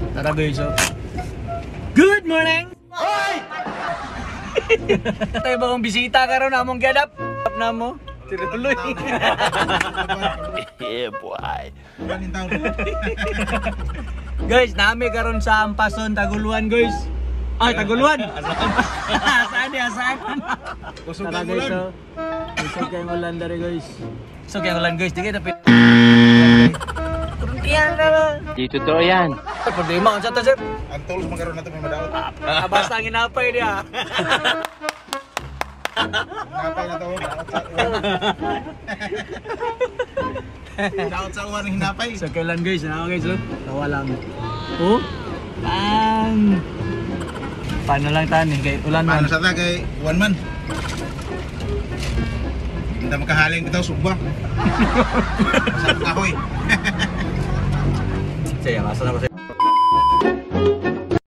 Tara guys, so. Good morning! Hoy! Tayo ba kong bisita karon among gadap? Na mo? Tinuloy. Yeah, boy. Guys, nami karon sa Ampason, Taguluan guys. Ay, Taguluan. Asaan di asaan? Kusog kay ulan. Kusog kay ulan dari guys. Kusog kay ulan guys, di kita Kuruntian na ba? Di totoo yan. Problema kan sa sir. Ang tools magkaroon natin may madaot. Basta ang inapay dia. Napay na to. Daot sa uwan ng hinapay. So kailan guys, guys, tawa lang. Oh? Ang paano lang tan kay ulan man. Paano sa ta kay uwan man? Hindi makahaling bitaw subwa. Masarap kahoy. Saya masa na ko